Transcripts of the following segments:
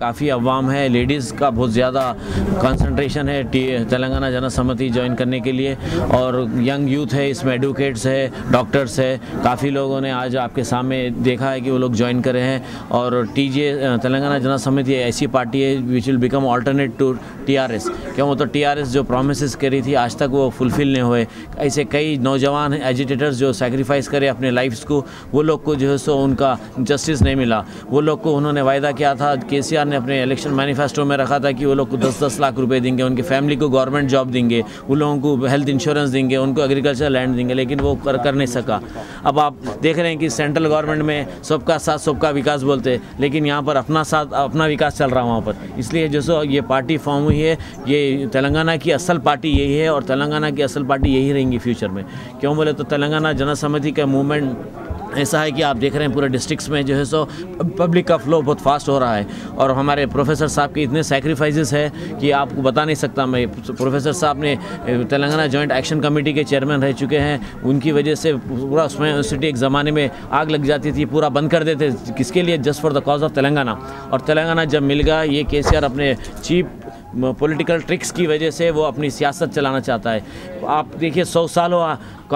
काफ़ी अवाम है, लेडीज़ का बहुत ज़्यादा कंसंट्रेशन है तेलंगाना जन समिति ज्वाइन करने के लिए, और यंग यूथ है इसमें, एडवोकेट्स है, डॉक्टर्स है, काफ़ी लोगों ने आज आपके सामने देखा है कि वो लोग ज्वाइन करे हैं। और टीजे तेलंगाना जन समिति ऐसी पार्टी है which will become alternate to TRS. क्यों? वो तो टीआरएस जो प्रोमिस करी थी आज तक वो फुलफिल नहीं हुए। ऐसे कई नौजवान एजिटेटर्स जो सैक्रिफाइस करे अपने लाइफ्स को, वो लोग को जो है सो उनका जस्टिस नहीं मिला। वो लोग को उन्होंने वायदा किया था, केसीआर ने अपने इलेक्शन मैनिफेस्टो में रखा था कि वो लोग को 10-10 लाख रुपए देंगे, उनकी फैमिली को गवर्नमेंट जॉब देंगे, उन लोगों को हेल्थ इंश्योरेंस देंगे, उनको एग्रीकल्चर लैंड देंगे, लेकिन वो कर नहीं सका। अब आप देख रहे हैं कि सेंट्रल गवर्नमेंट में सबका साथ सबका विकास बोलते हैं, लेकिन यहाँ पर अपना साथ अपना विकास चल रहा है वहाँ पर। इसलिए जो सो ये पार्टी फॉर्म हुई है, ये तेलंगाना की असल पार्टी यही है और तेलंगाना की असल पार्टी यही रहेंगी फ्यूचर में। क्यों बोले तो तेलंगाना जन समिति का मूवमेंट ऐसा है कि आप देख रहे हैं पूरे डिस्ट्रिक्ट्स में जो है सो पब्लिक का फ्लो बहुत फास्ट हो रहा है। और हमारे प्रोफेसर साहब के इतने सैक्रिफाइसेस है कि आपको बता नहीं सकता मैं। प्रोफेसर साहब ने तेलंगाना जॉइंट एक्शन कमेटी के चेयरमैन रह चुके हैं, उनकी वजह से पूरा उसमें यूनिवर्सिटी एक ज़माने में आग लग जाती थी, पूरा बंद कर देते, किसके लिए? Just for the cause of Telangana. और तेलंगाना जब मिल गया, ये केसीआर अपने चीप पॉलिटिकल ट्रिक्स की वजह से वो अपनी सियासत चलाना चाहता है। आप देखिए 100 साल हुआ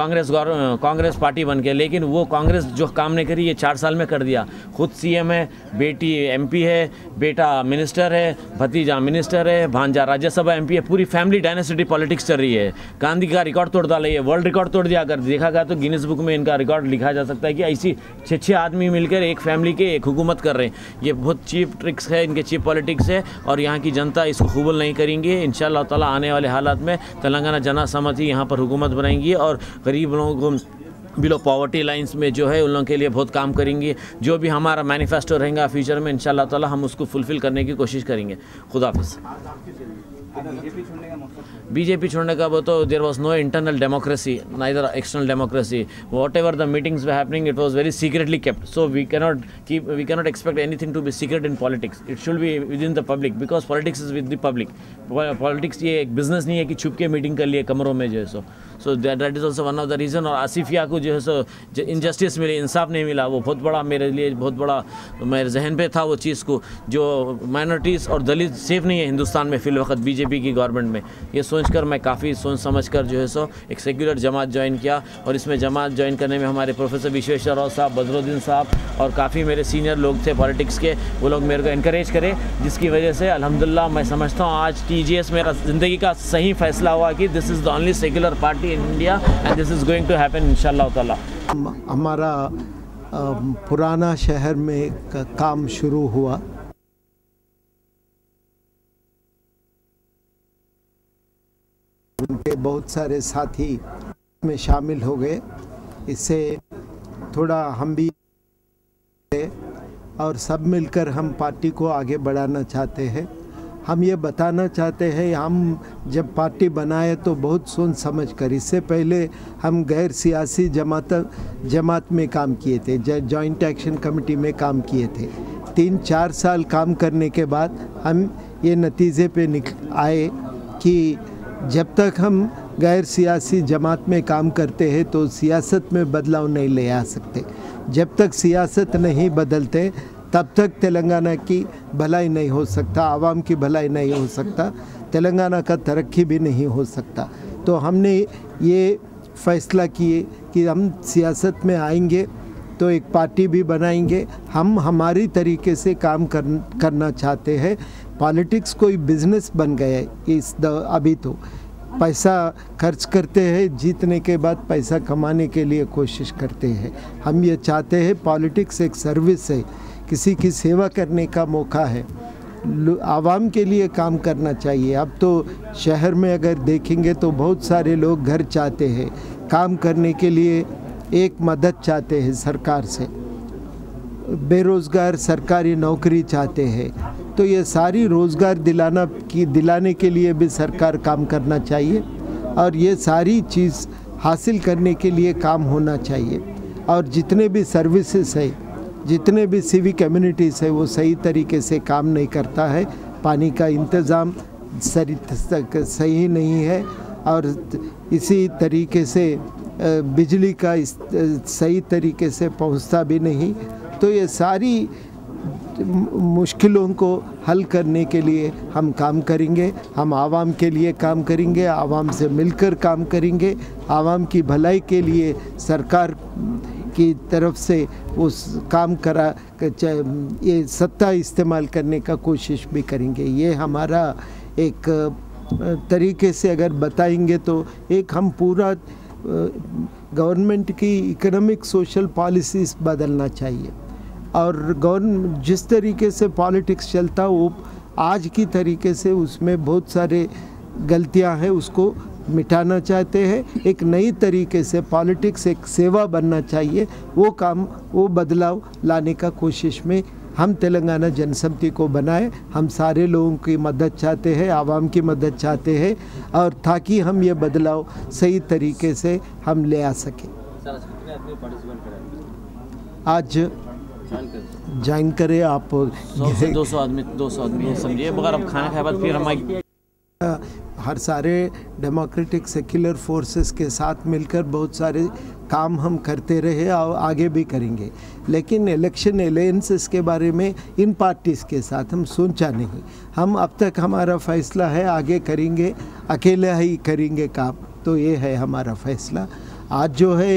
कांग्रेस पार्टी बन के, लेकिन वो कांग्रेस जो काम नहीं करी ये 4 साल में कर दिया। खुद सीएम है, बेटी एमपी है, बेटा मिनिस्टर है, भतीजा मिनिस्टर है, भांजा राज्यसभा एमपी है, पूरी फैमिली डायनेस्टी पॉलिटिक्स चल रही है। गांधी का रिकॉर्ड तोड़ डाला, ये वर्ल्ड रिकॉर्ड तोड़ दिया। अगर देखा गया तो गिनीज बुक में इनका रिकॉर्ड लिखा जा सकता है कि ऐसी 6 आदमी मिलकर एक फैमिली के एक हुकूमत कर रहे हैं। ये बहुत चीप ट्रिक्स है, इनके चीप पॉलिटिक्स है और यहाँ की जनता इसको कबूल नहीं करेंगे। इंशाअल्लाह ताला आने वाले हालात में तेलंगाना जन समिति यहाँ पर हुकूमत बनाएंगी और गरीब लोगों को बिलो पॉवर्टी लाइंस में जो है उन लोगों के लिए बहुत काम करेंगे। जो भी हमारा मैनिफेस्टो रहेगा फ्यूचर में इंशाअल्लाह ताला हम उसको फुलफिल करने की कोशिश करेंगे। खुदा हाफिज़। बीजेपी छोड़ने का वो तो there was no internal democracy neither external democracy. Whatever the meetings were happening it was very secretly kept, so we cannot expect anything to be secret in politics. It should be within the public because politics is with the public. Politics ये एक business नहीं है कि छुप के meeting कर लिए कमरों में जो है सो that is also one of the reason. और आसिफिया को जो है सो इनजस्टिस मिली, इंसाफ नहीं मिला, वो बहुत बड़ा मेरे लिए बहुत बड़ा मेरे जहन पे था वो चीज़ को। जो माइनॉरिटीज़ और दलित सेफ नहीं है हिंदुस्तान में फिल वक्त बीजेपी की गवर्नमेंट में, ये सोचकर मैं काफ़ी सोच समझ कर जो है सो एक सेक्युलर जमात ज्वाइन किया। और इसमें जमात ज्वाइन करने में हमारे प्रोफेसर विश्वेश्वर राव साहब, बदरुद्दीन साहब और काफ़ी मेरे सीनियर लोग थे पॉलिटिक्स के, वो लोग मेरे को इनकरेज करे, जिसकी वजह से अल्हम्दुलिल्लाह मैं समझता हूँ आज टीजीएस मेरा ज़िंदगी का सही फैसला हुआ कि this is the only secular party in India and this is going to happen इंशाअल्लाह ताला। हमारा पुराना शहर में काम शुरू हुआ। उनके बहुत सारे साथी में शामिल हो गए, इससे थोड़ा हम भी और सब मिलकर हम पार्टी को आगे बढ़ाना चाहते हैं। हम ये बताना चाहते हैं, हम जब पार्टी बनाए तो बहुत सोच समझ कर, इससे पहले हम गैर सियासी जमात में काम किए थे, जॉइंट एक्शन कमेटी में काम किए थे। 3-4 साल काम करने के बाद हम ये नतीजे पे आए कि जब तक हम गैर सियासी जमात में काम करते हैं तो सियासत में बदलाव नहीं ले आ सकते। जब तक सियासत नहीं बदलते तब तक तेलंगाना की भलाई नहीं हो सकता, आवाम की भलाई नहीं हो सकता, तेलंगाना का तरक्की भी नहीं हो सकता। तो हमने ये फैसला किए कि हम सियासत में आएंगे तो एक पार्टी भी बनाएंगे। हम हमारी तरीके से काम करना चाहते हैं। पॉलिटिक्स कोई बिजनेस बन गया है अभी तो पैसा खर्च करते हैं, जीतने के बाद पैसा कमाने के लिए कोशिश करते हैं। हम ये चाहते हैं पॉलिटिक्स एक सर्विस है, किसी की सेवा करने का मौका है, आवाम के लिए काम करना चाहिए। अब तो शहर में अगर देखेंगे तो बहुत सारे लोग घर चाहते हैं, काम करने के लिए एक मदद चाहते हैं सरकार से, बेरोज़गार सरकारी नौकरी चाहते हैं। तो ये सारी रोज़गार दिलाने के लिए भी सरकार काम करना चाहिए और ये सारी चीज़ हासिल करने के लिए काम होना चाहिए। और जितने भी सर्विसेज है, जितने भी सिविक कम्युनिटीज़ है, वो सही तरीके से काम नहीं करता है। पानी का इंतज़ाम सही नहीं है और इसी तरीके से बिजली का सही तरीके से पहुंचता भी नहीं। तो ये सारी मुश्किलों को हल करने के लिए हम काम करेंगे। हम आवाम के लिए काम करेंगे, आवाम से मिलकर काम करेंगे, आवाम की भलाई के लिए सरकार की तरफ से उस काम करा ये सत्ता इस्तेमाल करने का कोशिश भी करेंगे। ये हमारा एक तरीके से अगर बताएंगे तो एक हम पूरा गवर्नमेंट की इकोनॉमिक सोशल पॉलिसीज़ बदलना चाहिए और गवर्नमेंट जिस तरीके से पॉलिटिक्स चलता वो आज की तरीके से उसमें बहुत सारे गलतियां हैं, उसको मिटाना चाहते हैं। एक नई तरीके से पॉलिटिक्स एक सेवा बनना चाहिए, वो काम वो बदलाव लाने का कोशिश में हम तेलंगाना जनसमिति को बनाए। हम सारे लोगों की मदद चाहते हैं, आवाम की मदद चाहते हैं और ताकि हम ये बदलाव सही तरीके से हम ले आ सकें। आज ज्वाइन करें आप 100 से 200 आदमी है समझिए। मगर अब खाना खाए बाद फिर हम हर सारे डेमोक्रेटिक सेक्युलर फोर्सेस के साथ मिलकर बहुत सारे काम हम करते रहे और आगे भी करेंगे, लेकिन इलेक्शन अलायंसेस के बारे में इन पार्टीज़ के साथ हम सोचा नहीं। हम अब तक हमारा फैसला है आगे करेंगे, अकेले ही करेंगे काम, तो ये है हमारा फैसला। आज जो है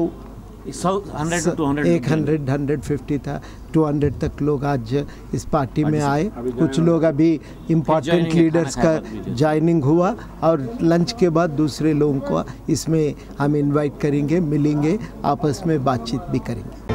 150 था, 200 तक लोग आज इस पार्टी में आए। कुछ लोग अभी इम्पॉर्टेंट लीडर्स का ज्वाइनिंग हुआ और लंच के बाद दूसरे लोगों को इसमें हम इनवाइट करेंगे, मिलेंगे, आपस में बातचीत भी करेंगे।